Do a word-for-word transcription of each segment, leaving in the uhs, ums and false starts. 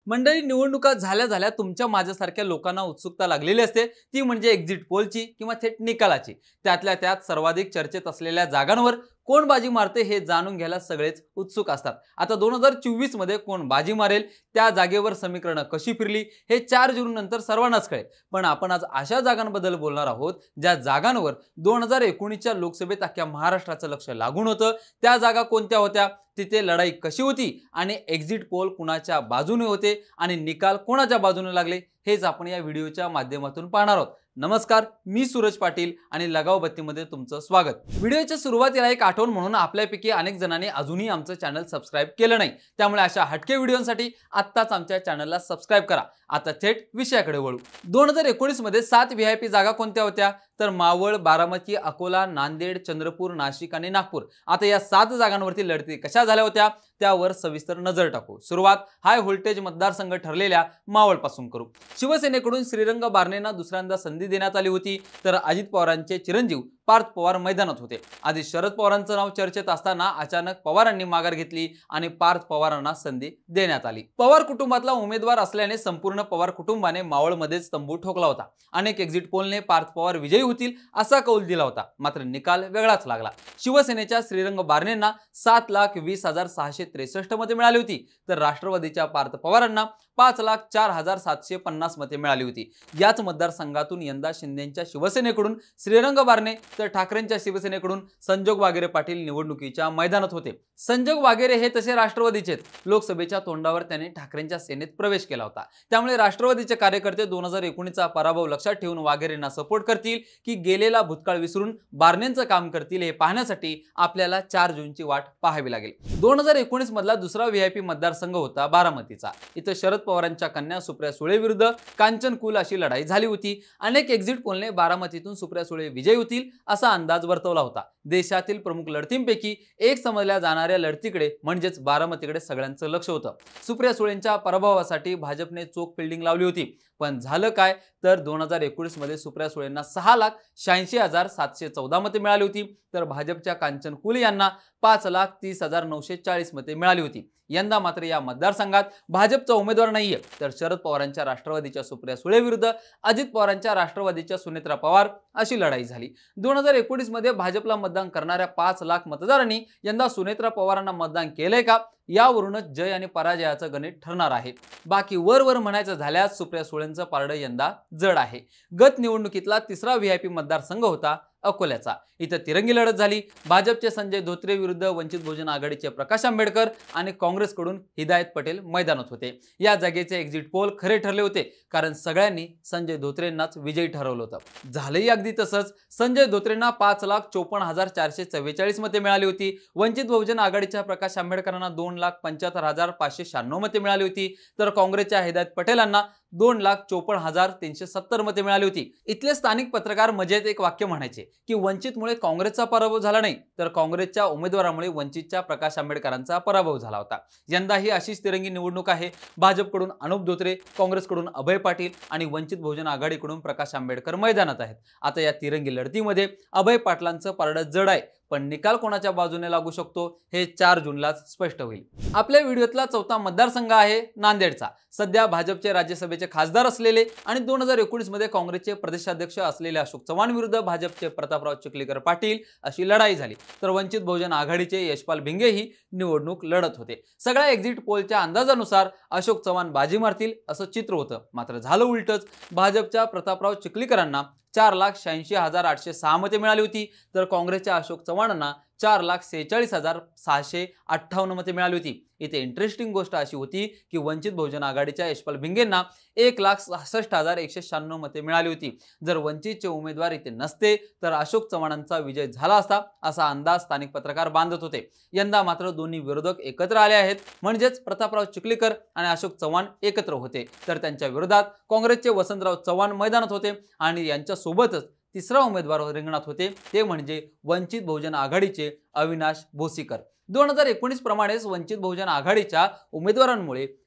मंडळी, निवडणुका झाल्या झाल्या तुमच्या माझ्यासारख्या लोकांना उत्सुकता लागलेली असते, ती म्हणजे एक्झिट पोलची किंवा थेट निकालाची। त्यातल्या त्यात सर्वाधिक चर्चेत असलेल्या जागांवर कोण बाजी मारते हे जाणून घ्यायला सगळेच उत्सुक असतात। आता दोन हजार चोवीस मध्ये कोण बाजी मारेल, त्या जागेवर समीकरणं कशी फिरली हे चार जून नंतर सर्वांनाच कळेल। पण आपण आज अशा जागांबद्दल बोलणार आहोत ज्या जागांवर दोन हजार एकोणीस च्या लोकसभेत अख्ख्या महाराष्ट्राचं लक्ष लागून होतं। त्या जागा कोणत्या होत्या, तिथे लढाई कशी होती आणि एक्झिट पोल कुणाच्या बाजूने होते आणि निकाल कोणाच्या बाजूने लागले, हेच आपण या व्हिडिओच्या माध्यमातून पाहणार आहोत। नमस्कार, मी सूरज पाटील आणि लगाव बत्तीमध्ये तुमचं स्वागत। व्हिडिओच्या सुरुवातीला एक आठवण म्हणून, आपल्यापैकी अनेक जणांनी अजूनही आमचं चॅनल सबस्क्राइब केलं नाही, त्यामुळे अशा हटके व्हिडिओसाठी आत्ताच आमच्या चॅनलला सबस्क्राइब करा। आता थेट विषयाकडे वळू। दोन हजार एकोणीस मध्ये सात व्हीआयपी जागा कोणत्या होत्या, तर मावळ, बारामती, अकोला, नांदेड, चंद्रपूर, नाशिक आणि नागपूर। आता या सात जागांवरती लढती कशा झाल्या होत्या त्यावर सविस्तर नजर टाकू। सुरुवात हाय व्होल्टेज मतदारसंघ ठरलेल्या मावळ पासून करू। शिवसेनेकडून श्रीरंग बारणेंना दुसऱ्यांदा संधी देण्यात आली होती, तर अजित पवारांचे चिरंजीव पार्थ पवार मैदानात होते। आधी शरद पवारांचं नाव चर्चेत असताना अचानक पवारांनी माघार घेतली आणि पार्थ पवारांना संधी देण्यात आली। पवार कुटुंबातला उमेदवार असल्याने संपूर्ण पवार कुटुंबाने मावळमध्येच तंबू ठोकला होता। अनेक एक्झिट पोलने पार्थ पवार विजयी होतील असा कौल दिला होता, मात्र निकाल वेगळाच लागला। शिवसेनेच्या श्रीरंग बारणेंना सात लाख वीस हजार सहाशे त्रेसष्ट मते मिळाली होती, तर राष्ट्रवादीच्या पार्थ पवारांना पाच लाख चार हजार सातशे पन्नास मते मिळाली होती। याच मतदारसंघातून यंदा शिंदेच्या शिवसेनेकडून श्रीरंग बारणे तर ठाकरेंच्या शिवसेनेकडून संजोग वागेरे पाटील निवडणुकीच्या मैदानात होते। संजोग वागेरे हे तसे राष्ट्रवादीचे, लोकसभेच्या तोंडावर त्यांनी ठाकरेंच्या सेनेत प्रवेश केला होता, त्यामुळे राष्ट्रवादीचे कार्यकर्ते दोन हजार एकोणीस चा पराभव लक्षात ठेवून वागेरेंना सपोर्ट करतील की गेलेला भूतकाळ विसरून बारणेंचं काम करतील हे पाहण्यासाठी आपल्याला चार जूनची वाट पाहावी लागेल। दोन हजार एकोणीस मधला दुसरा व्हीआयपी मतदारसंघ होता बारामतीचा। इथं शरद पवारांच्या कन्या सुप्रिया सुळे विरुद्ध कांचन कुल अशी लढाई झाली होती। अनेक एक्झिट पोलने बारामतीतून सुप्रिया सुळे विजयी होतील असा अंदाज वर्तवला होता। देशातील प्रमुख लढतींपैकी एक समजल्या जाणाऱ्या लढतीकडे म्हणजेच बारामतीकडे सगळ्यांचं लक्ष होतं। सुप्रिया सुळेंच्या पराभवासाठी भाजपने चोख फिल्डिंग लावली होती, पण झालं काय तर दोन हजार एकोणीस मध्ये सुप्रिया सुळेंना सहा लाख शहाऐंशी हजार सातशे चौदा मते मिळाली होती, तर भाजपच्या कांचन कुल यांना पाच लाख तीस हजार नऊशे चाळीस मते मिळाली होती। यंदा मात्र या मतदारसंघात भाजपचा उमेदवार नाहीये, तर शरद पवारांच्या राष्ट्रवादीच्या सुप्रिया सुळे विरुद्ध अजित पवारांच्या राष्ट्रवादीच्या सुनेत्रा पवार अशी लढाई झाली। दोन हजार एकोणीस मध्ये भाजपला मतदान करणाऱ्या पाच लाख मतदारांनी यंदा सुनेत्रा पवारांना मतदान केलंय का, यावरूनच जय आणि पराजयाचं गणित ठरणार आहे। बाकी वर वर म्हणायचं झाल्यास सुप्रिया सुळेंचं पारडं यंदा जड आहे। गत निवडणुकीतला तिसरा व्हीआयपी मतदारसंघ होता अकोल्याचा। इथं तिरंगी लढत झाली। भाजपचे संजय धोत्रे विरुद्ध वंचित बहुजन आघाडीचे प्रकाश आंबेडकर आणि काँग्रेसकडून हिदायत पटेल मैदानात होते। या जागेचे एक्झिट पोल खरे ठरले होते, कारण सगळ्यांनी संजय धोत्रेंनाच विजयी ठरवलं होतं। झालंही अगदी तसंच। संजय धोत्रेंना पाच लाख चोपन्न हजार चारशे चव्वेचाळीस मते मिळाली होती। वंचित बहुजन आघाडीच्या प्रकाश आंबेडकरांना दोन लाख पंच्याहत्तर हजार पाचशे शहाण्णव मते मिळाली होती, तर काँग्रेसच्या हिदायत पटेलांना दोन लाख चोपन्न हजार तीनशे सत्तर मते मिळाली होती। इथले स्थानिक पत्रकार मजेत एक वाक्य म्हणायचे की वंचितमुळे काँग्रेसचा पराभव झाला नाही, तर काँग्रेसच्या उमेदवारामुळे वंचितच्या प्रकाश आंबेडकरांचा पराभव झाला होता। यंदाही अशीच तिरंगी निवडणूक आहे। भाजपकडून अनुप धोत्रे, काँग्रेसकडून अभय पाटील आणि वंचित बहुजन आघाडीकडून प्रकाश आंबेडकर मैदानात आहेत। आता या तिरंगी लढतीमध्ये अभय पाटलांचं पारडं जड आहे, पण निकाल कोणाच्या बाजूने लागू शकतो हे चार जूनलाच स्पष्ट होईल। आपल्या व्हिडिओतला चौथा मतदारसंघ आहे नांदेडचा। सध्या भाजपचे राज्यसभेचे खासदार असलेले आणि दोन हजार एकोणीस मध्ये काँग्रेसचे प्रदेशाध्यक्ष असलेले अशोक चव्हाण विरुद्ध भाजपचे प्रतापराव चिखलीकर पाटील अशी लढाई झाली, तर वंचित बहुजन आघाडीचे यशपाल भिंगे ही निवडणूक लढत होते। सगळ्या एक्झिट पोलच्या अंदाजानुसार अशोक चव्हाण बाजी मारतील असं चित्र होतं, मात्र झालं उलटच। भाजपच्या प्रतापराव चिखलीकरांना चार लाख शहाऐंशी हजार आठशे सहा मते मिळाली होती, तर काँग्रेसच्या अशोक चव्हाणांना चार लाख सेहेचाळीस हजार सहाशे अठ्ठावन्न मते मिळाली होती। इथे इंटरेस्टिंग गोष्ट अशी होती की वंचित बहुजन आघाडीच्या यशपाल भिंगेंना एक लाख सहासष्ट हजार एकशे शहाण्णव मते मिळाली होती। जर वंचितचे उमेदवार इथे नसते तर अशोक चव्हाणांचा विजय झाला असता असा अंदाज स्थानिक पत्रकार बांधत होते। यंदा मात्र दोन्ही विरोधक एकत्र आले आहेत, म्हणजेच प्रतापराव चिखलीकर आणि अशोक चव्हाण एकत्र होते, तर त्यांच्या विरोधात काँग्रेसचे वसंतराव चव्हाण मैदानात होते आणि यांच्या सोबतच तिसरा उमेदवार रिंगणात होते, ते म्हणजे वंचित बहुजन आघाडीचे अविनाश भोसीकर। दोन हजार एकोणीस प्रमाणेच वंचित बहुजन आघाडीच्या उमेदवारांमुळे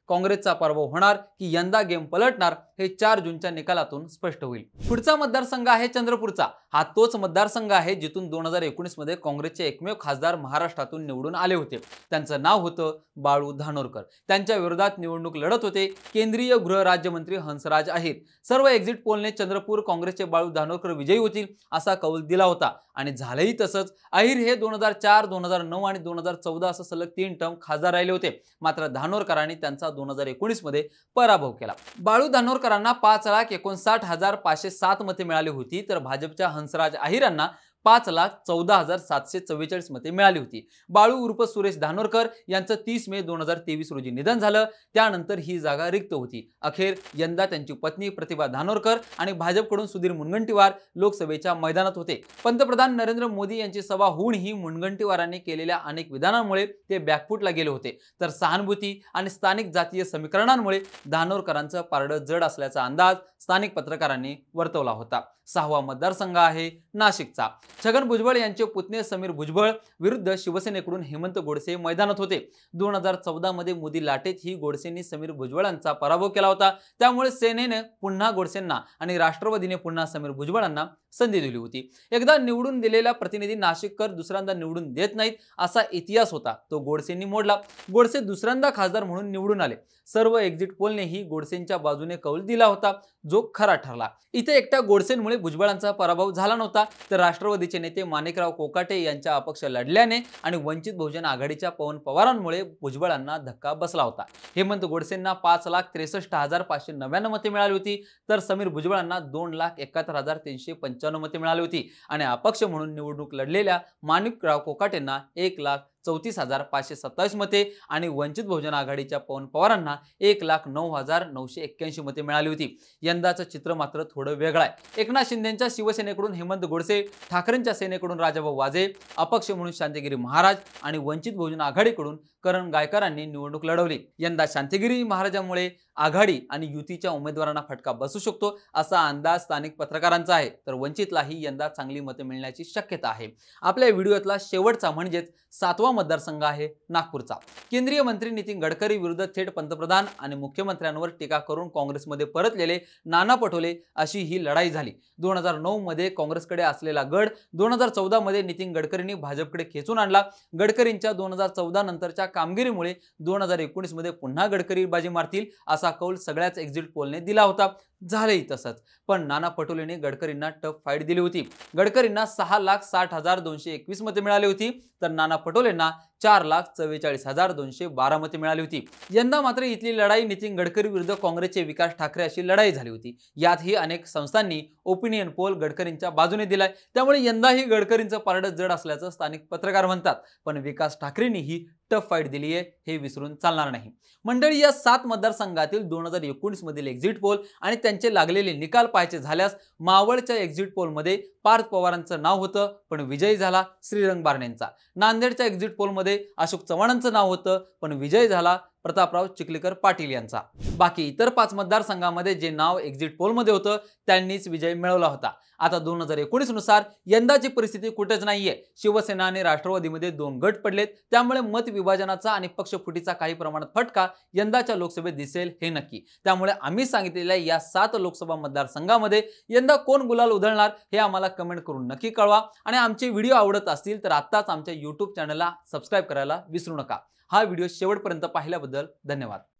काँग्रेसचा पराभव होणार की यंदा गेम पलटणार हे चार जूनच्या निकालातून स्पष्ट होईल। पुढचा मतदारसंघ आहे चंद्रपूरचा। हा तोच मतदारसंघ आहे जिथून दोन हजार एकोणीस मध्ये काँग्रेसचे एकमेव खासदार महाराष्ट्रातून निवडून आले होते। त्यांचं नाव होतं बाळू धानोरकर। त्यांच्या विरोधात निवडणूक लढत होते केंद्रीय गृह राज्यमंत्री हंसराज अहिर। सर्व एक्झिट पोलने चंद्रपूर काँग्रेसचे बाळू धानोरकर विजयी होतील असा कौल दिला होता आणि झालंही तसंच। अहिर हे दोन हजार चार दोन हजार नऊ आणि दोन हजार चौदा असं सलग तीन टर्म खासदार राहिले होते। मात्र धानोरकरांनी त्यांचा दोन हजार एकोणीस मध्ये पराभव केला। बाळू धानोरकरांना पाच लाख एकोणसाठ हजार पाचशे सात मते मिळाली होती, तर भाजपच्या हंसराज अहिरांना पाच लाख चौदा हजार सातशे चव्वेचाळीस मते मिळाली होती। बाळू उर्फ सुरेश धानोरकर यांचं तीस मे दोन हजार तेवीस रोजी निधन झालं। त्यानंतर ही जागा रिक्त होती। अखेर यंदा त्यांची पत्नी प्रतिभा धानोरकर आणि भाजपकडून सुधीर मुनगंटीवार लोकसभेच्या मैदानात होते। पंतप्रधान नरेंद्र मोदी यांची सभा होऊनही मुनगंटीवारांनी केलेल्या अनेक विधानांमुळे ते बॅकफुटला गेले होते, तर सहानुभूती आणि स्थानिक जातीय समीकरणांमुळे धानोरकरांचं पारडं जड असल्याचा अंदाज स्थानिक पत्रकारांनी वर्तवला होता। सहावा मतदारसंघ आहे नाशिकचा। छगन भुजबळ यांचे पुतणे समीर भुजबळ विरुद्ध शिवसेनेकडून हेमंत गोडसे मैदानात होते। दोन हजार चौदा मध्ये मोदी लाटेत ही गोडसेंनी समीर भुजबळांचा पराभव केला होता। त्यामुळे सेनेने पुन्हा गोडसेंना आणि राष्ट्रवादीने पुन्हा समीर भुजबळांना संधी दिली होती। एकदा निवडून दिलेला प्रतिनिधी नाशिककर दुसऱ्यांदा निवडून देत नाहीत असा इतिहास होता, तो गोडसेंनी मोडला। गोडसे दुसऱ्यांदा खासदार म्हणून निवडून आले। सर्व एक्झिट पोलनेही गोडसेंच्या बाजूने कौल दिला होता, जो खरा ठरला। इथे एकट्या गोडसेंमुळे भुजबळांचा पराभव झाला नव्हता, तर राष्ट्रवादीचे नेते माणिकराव कोकाटे यांच्या अपक्ष लढल्याने आणि वंचित बहुजन आघाडीच्या पवन पवारांमुळे भुजबळांना धक्का बसला होता। हेमंत गोडसेंना पाच लाख त्रेसष्ट हजार पाचशे नव्याण्णव मते मिळाली होती, तर समीर भुजबळांना दोन लाख एकाहत्तर हजार तीनशे पंच्याण्णव मते मिळाली होती आणि अपक्ष म्हणून निवडणूक लढलेल्या माणिकराव कोकाटेंना एक लाख चौतीस हजार पाचशे सत्तावीस मते आणि वंचित बहुजन आघाडीच्या पवन पवारांना एक लाख नऊ हजार नऊशे एक्क्याऐंशी मते मिळाली होती। यंदाचं चित्र मात्र थोडं वेगळं आहे। एकनाथ शिंदेच्या शिवसेनेकडून हेमंत गोडसे, ठाकरेंच्या सेनेकडून राजाभाऊ वाजे, अपक्ष म्हणून शांतिगिरी महाराज आणि वंचित बहुजन आघाडीकडून करण गायकरांनी निवडणूक लढवली। यंदा शांतिगिरी महाराजांमुळे आघाडी आणि युतीच्या उमेदवारांना फटका बसू शकतो असा अंदाज स्थानिक पत्रकारांचा आहे, तर वंचितलाही यंदा चांगली मते मिळण्याची शक्यता आहे। आपल्या व्हिडिओतला शेवटचा म्हणजेच सातवा मतदारसंघ आहे नागपूरचा। केंद्रीय मंत्री नितीन गडकरी विरुद्ध थेट पंतप्रधान आणि मुख्यमंत्र्यांवर टीका करून काँग्रेसमध्ये परतलेले नाना पटोले अशी ही लढाई झाली। दोन हजार नऊ मध्ये काँग्रेसकडे असलेला गड दोन हजार चौदा मध्ये नितीन गडकरींनी भाजपकडे खेचून आणला। गडकरींच्या दोन हजार चौदा नंतरच्या कामगिरीमुळे दोन हजार एकोणीस मध्ये पुन्हा गडकरी बाजी मारतील असा कौल सगळ्याच एक्झिट पोलने दिला होता। झालेही तसंच, पण नाना पटोलेंनी गडकरींना टफ फाईट दिली होती। गडकरींना सहा लाख साठ हजार दोनशे एकवीस मते मिळाली होती, तर नाना पटोलेंना चार लाख चव्वेचाळीस हजार दोनशे बारा मते मिळाली होती। यंदा मात्र इथली लढाई नितीन गडकरी विरुद्ध काँग्रेसचे विकास ठाकरे अशी लढाई झाली होती। यातही अनेक संस्थांनी ओपिनियन पोल गडकरींच्या बाजूने दिलाय, त्यामुळे यंदाही गडकरींचं पारडं जड असल्याचं स्थानिक पत्रकार म्हणतात। पण विकास ठाकरेंनीही टफ फाईट दिली आहे हे विसरून चालणार नाही। मंडळी, या सात मतदारसंघातील दोन हजार एकोणीस मधील एक्झिट पोल आणि त्यांचे लागलेले निकाल पाहायचे झाल्यास मावळच्या एक्झिट पोलमध्ये पार्थ पवारांचं नाव होतं, पण विजयी झाला श्रीरंग बारणेंचा। नांदेडच्या एक्झिट पोलमध्ये अशोक चव्हाणांचं नाव होतं, पण विजयी झाला प्रतापराव चिखलीकर पाटील यांचा। बाकी इतर पाच मतदारसंघांमध्ये जे नाव एक्झिट पोलमध्ये होतं त्यांनीच विजय मिळवला होता। आता दोन हजार एकोणीस नुसार यंदाची परिस्थिती कुठेच नाहीये। शिवसेना आणि राष्ट्रवादीमध्ये दोन गट पडलेत, त्यामुळे मत विभाजनाचा आणि पक्षफुटीचा काही प्रमाणात फटका यंदाच्या लोकसभेत दिसेल हे नक्की। त्यामुळे आम्ही सांगितलेल्या या सात लोकसभा मतदारसंघामध्ये यंदा कोण गुलाल उधळणार हे आम्हाला कमेंट करून नक्की कळवा आणि आमचे व्हिडिओ आवडत असतील तर आत्ताच आमच्या यूट्यूब चॅनलला सबस्क्राईब करायला विसरू नका। हा व्हिडिओ शेवटपर्यंत पाहिल्याबद्दल धन्यवाद।